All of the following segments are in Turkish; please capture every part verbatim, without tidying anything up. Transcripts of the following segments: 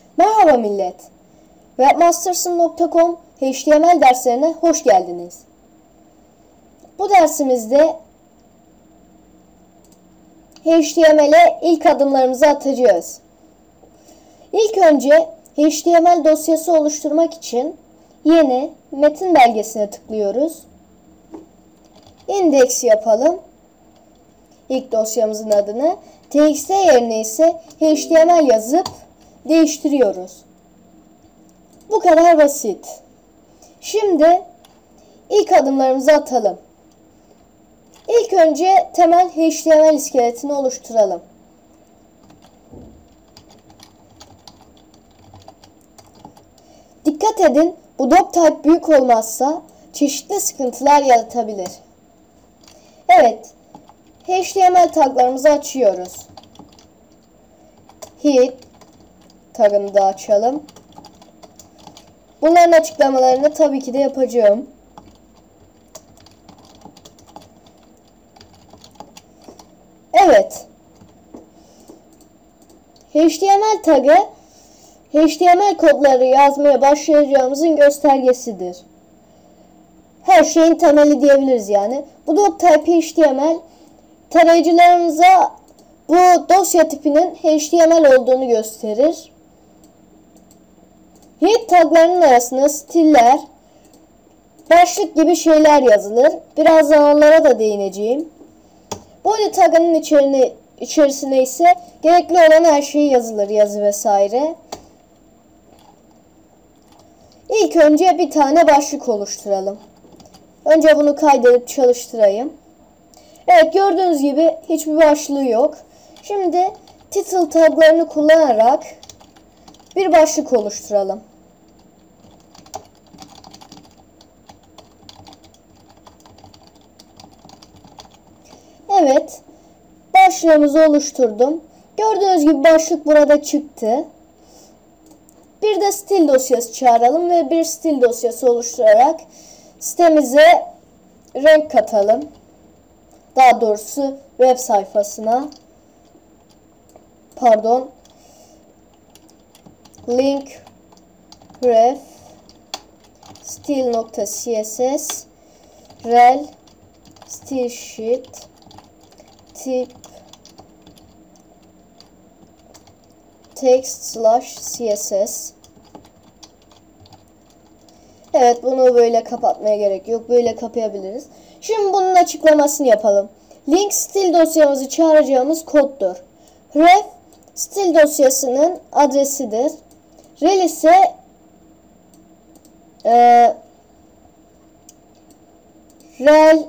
Merhaba millet. webmasterson nokta com H T M L derslerine hoş geldiniz. Bu dersimizde H T M L'e ilk adımlarımızı atacağız. İlk önce H T M L dosyası oluşturmak için yeni metin belgesine tıklıyoruz. Index yapalım. İlk dosyamızın adını txt yerine ise H T M L yazıp değiştiriyoruz. Bu kadar basit. Şimdi ilk adımlarımızı atalım. İlk önce temel H T M L iskeletini oluşturalım. Dikkat edin, bu doctype büyük olmazsa çeşitli sıkıntılar yaratabilir. Evet, H T M L taglarımızı açıyoruz. Head tagını da açalım. Bunların açıklamalarını tabii ki de yapacağım. Evet. H T M L tagı H T M L kodları yazmaya başlayacağımızın göstergesidir. Her şeyin temeli diyebiliriz yani. Bu doctype H T M L tarayıcılarımıza bu dosya tipinin H T M L olduğunu gösterir. Head taglarının arasında stiller, başlık gibi şeyler yazılır. Birazdan onlara da değineceğim. Body tagının içerisine, içerisine ise gerekli olan her şey yazılır, yazı vesaire. İlk önce bir tane başlık oluşturalım. Önce bunu kaydedip çalıştırayım. Evet, gördüğünüz gibi hiçbir başlığı yok. Şimdi title taglarını kullanarak bir başlık oluşturalım. Evet, başlığımızı oluşturdum. Gördüğünüz gibi başlık burada çıktı. Bir de stil dosyası çağıralım ve bir stil dosyası oluşturarak sitemize renk katalım. Daha doğrusu web sayfasına pardon link ref stil.css rel stil sheet tip text slash css. Evet, bunu böyle kapatmaya gerek yok. Böyle kapayabiliriz. Şimdi bunun açıklamasını yapalım. Link stil dosyamızı çağıracağımız koddur. Ref stil dosyasının adresidir. Rel ise e, rel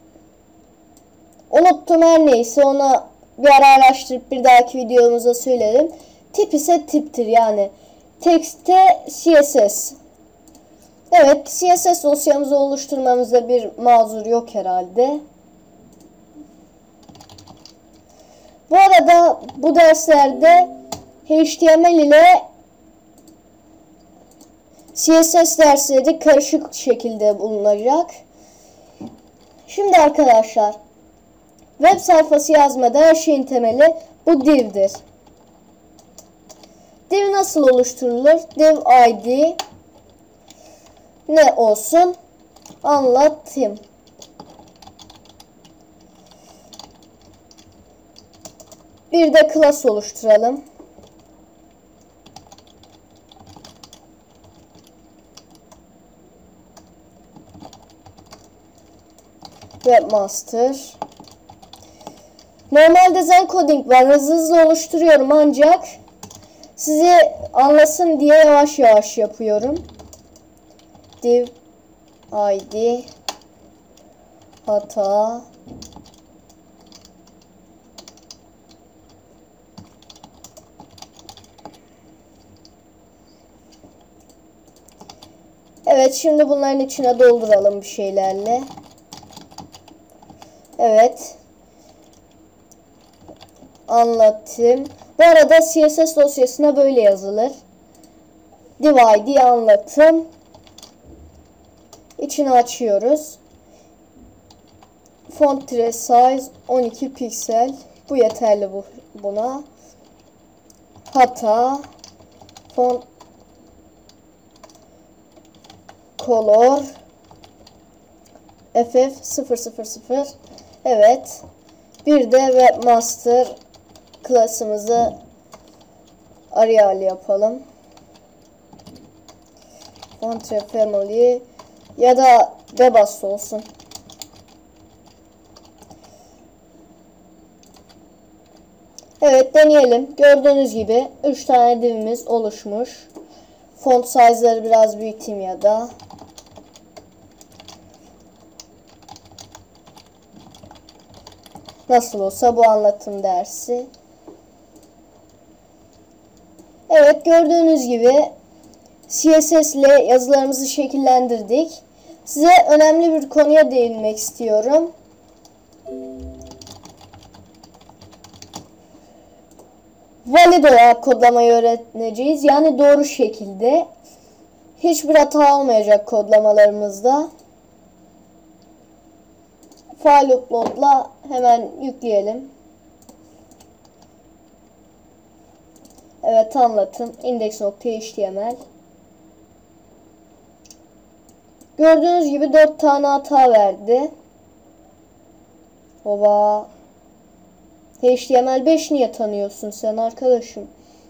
unuttum, her neyse, ona bir ara araştırıp bir dahaki videomuzda söylerim. Tip ise tiptir, yani text'te C S S. Evet, C S S dosyamızı oluşturmamızda bir mazur yok herhalde. Bu arada bu derslerde H T M L ile C S S dersleri karışık şekilde bulunacak. Şimdi arkadaşlar, web sayfası yazmada her şeyin temeli bu div'dir. Div nasıl oluşturulur? Div I D ne olsun? Anlatayım. Bir de class oluşturalım. Webmaster. Normalde Zen Coding var. Hızlı hızlı oluşturuyorum ancak size anlasın diye yavaş yavaş yapıyorum. Div I D hata Evet, şimdi bunların içine dolduralım bir şeylerle. Evet, anlatayım. Bu arada C S S dosyasına böyle yazılır. Div I D anlatım. İçini açıyoruz. Font size on iki piksel. Bu yeterli bu, buna. Hata Font color F F sıfır sıfır sıfır. Evet. Bir de webmaster klasımızı Arial yapalım. Font family ya da Bebas olsun. Evet, deneyelim. Gördüğünüz gibi üç tane divimiz oluşmuş. Font size'ları biraz büyüteyim ya da. Nasıl olsa bu anlatım dersi. Evet, gördüğünüz gibi C S S ile yazılarımızı şekillendirdik. Size önemli bir konuya değinmek istiyorum. Valid olarak kodlamayı öğreneceğiz. Yani doğru şekilde. Hiçbir hata olmayacak kodlamalarımızda. File upload'la hemen yükleyelim. Evet, anlatım index.html. Gördüğünüz gibi dört tane hata verdi. Ova. H T M L beş niye tanıyorsun sen arkadaşım?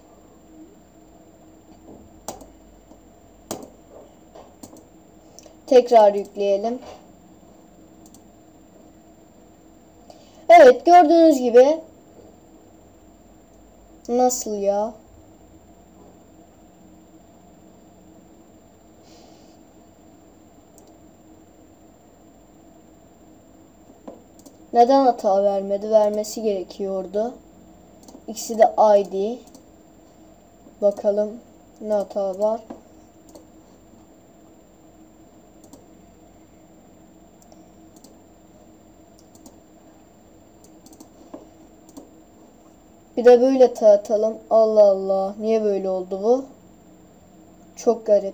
Tekrar yükleyelim. Evet, gördüğünüz gibi. Nasıl ya? Neden hata vermedi? Vermesi gerekiyordu. İkisi de I D. Bakalım ne hata var. Bir de böyle tartalım. Allah Allah. Niye böyle oldu bu? Çok garip.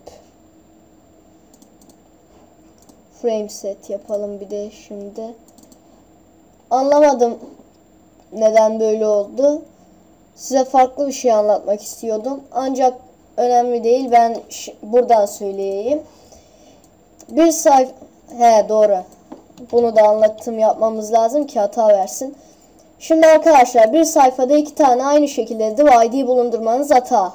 Frame set yapalım bir de şimdi. Anlamadım neden böyle oldu. Size farklı bir şey anlatmak istiyordum. Ancak önemli değil. Ben buradan söyleyeyim. Bir sayfa... He, doğru. Bunu da anlatım yapmamız lazım ki hata versin. Şimdi arkadaşlar, bir sayfada iki tane aynı şekilde div I D bulundurmanız hata.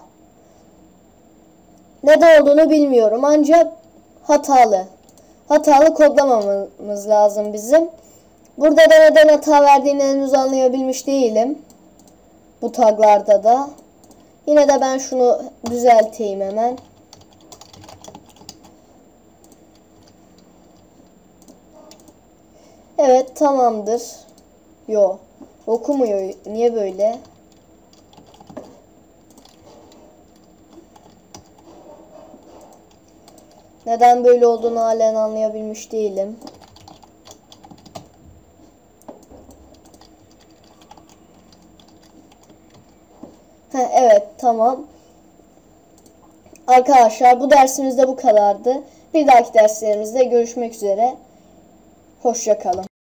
Neden olduğunu bilmiyorum ancak hatalı. Hatalı kodlamamız lazım bizim. Burada da neden hata verdiğini henüz anlayabilmiş değilim. Bu taglarda da. Yine de ben şunu düzelteyim hemen. Evet, tamamdır. Yo. Okumuyor. Niye böyle? Neden böyle olduğunu halen anlayabilmiş değilim. Heh, evet, tamam. Arkadaşlar, bu dersimizde bu kadardı. Bir dahaki derslerimizde görüşmek üzere. Hoşça kalın.